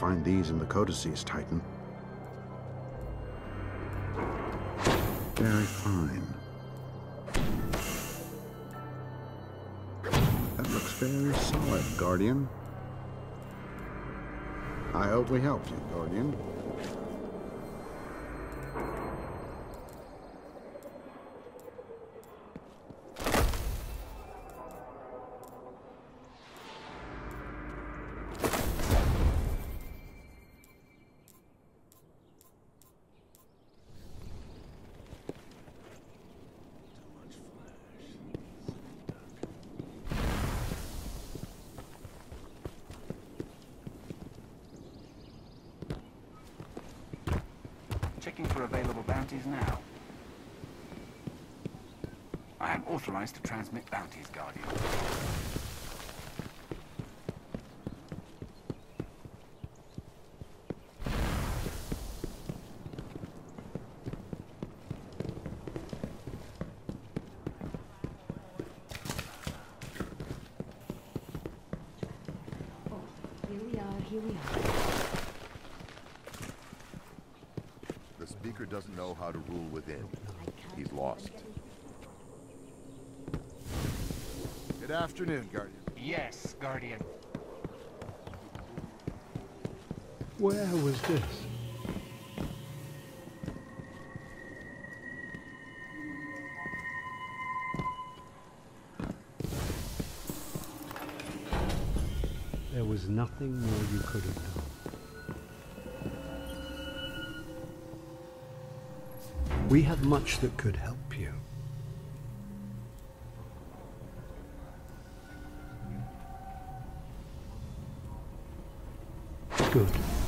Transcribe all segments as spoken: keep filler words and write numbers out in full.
find these in the codices, Titan. Very fine. That looks very solid, Guardian. I hope we helped you, Guardian. Checking for available bounties now. I am authorized to transmit bounties, Guardian. Here we are, here we are. The Speaker doesn't know how to rule within. He's lost. Good afternoon, Guardian. Yes, Guardian. Where was this? There was nothing more you could have done. We have much that could help you. Good.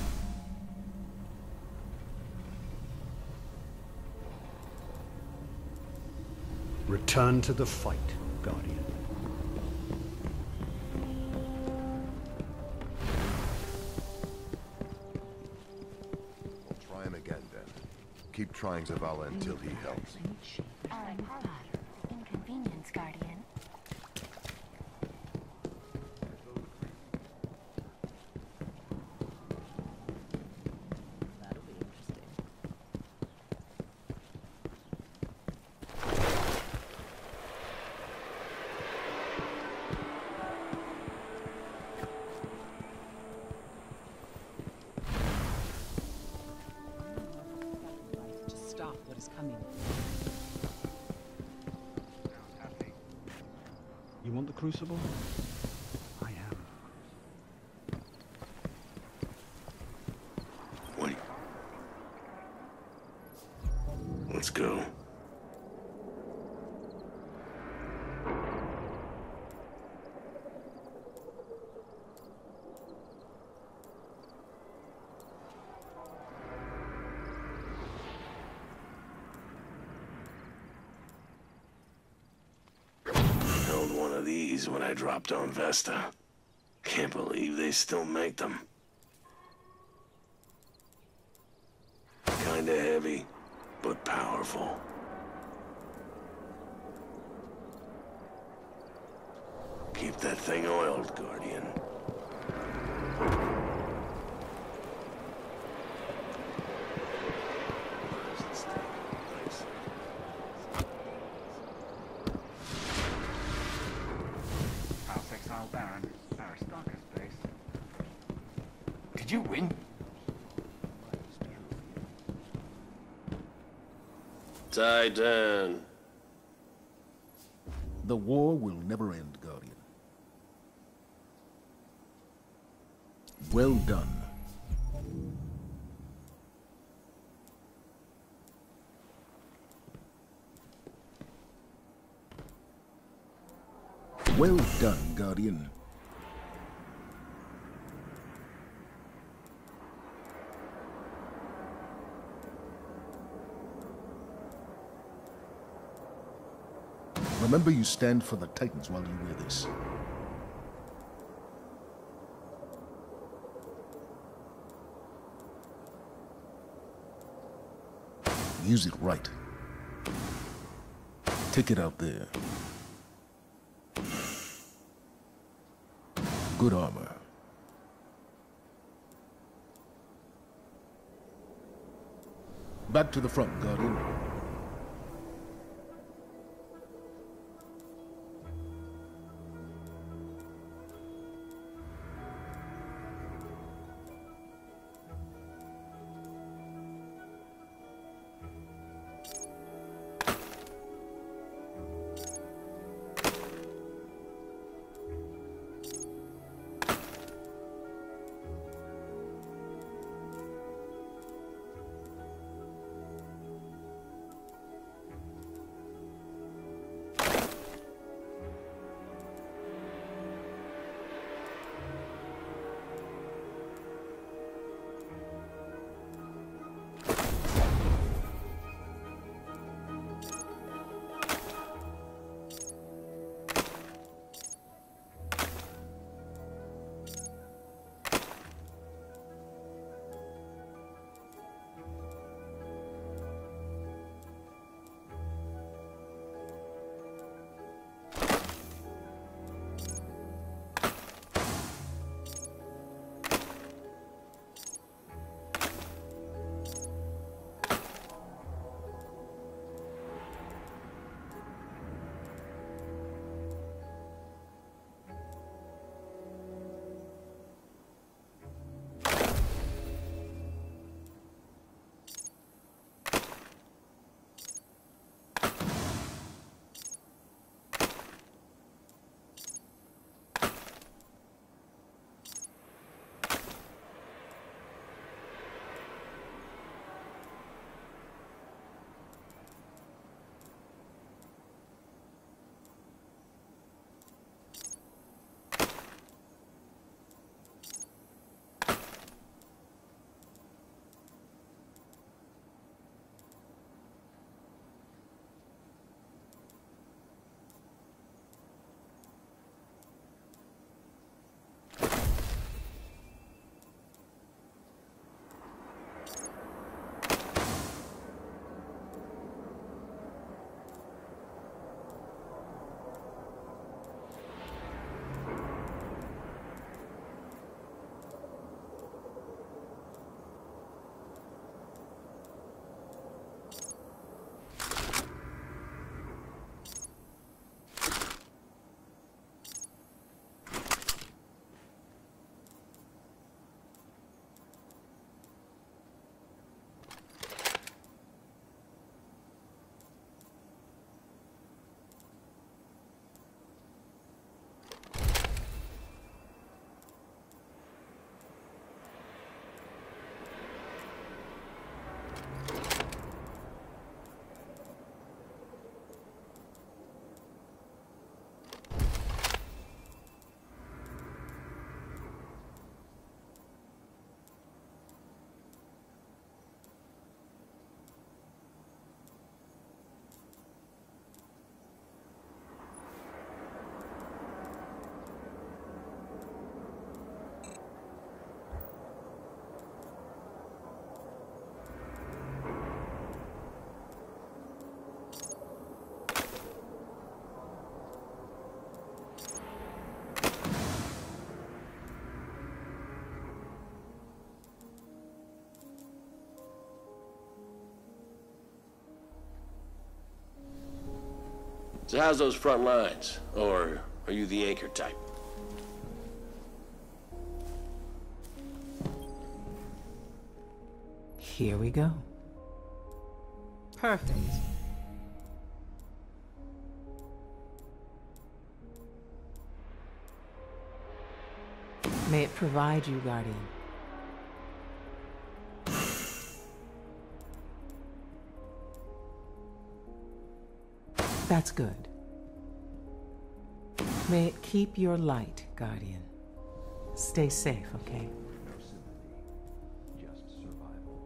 Return to the fight, Guardian. We'll try him again, then. Keep trying Zavala until he helps. Inconvenience, Guardian. That'll be interesting. To stop what is coming. You want the Crucible? I am. Wait. Let's go. Held one of these when I dropped on Vesta. Can't believe they still make them. Kinda heavy, but powerful. Keep that thing oiled, Guardian. House Exile Baron, Aristarchus base. Did you win? Titan. The war will never end, Guardian. Well done. Well done, Guardian. Remember, you stand for the Titans while you wear this. Use it right. Take it out there. Good armor. Back to the front, Guardian. So how's those front lines? Or are you the anchor type? Here we go. Perfect. May it provide you, Guardian. That's good. May it keep your light, Guardian. Stay safe, okay? No sympathy, just survival.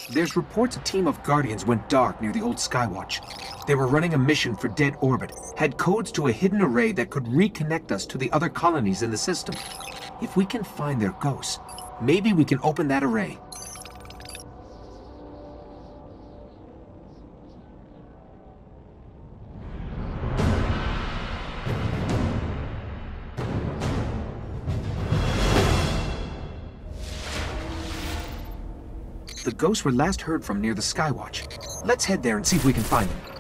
There's reports a team of Guardians went dark near the old Skywatch. They were running a mission for Dead Orbit, had codes to a hidden array that could reconnect us to the other colonies in the system. If we can find their ghosts, maybe we can open that array. The ghosts were last heard from near the Skywatch. Let's head there and see if we can find them.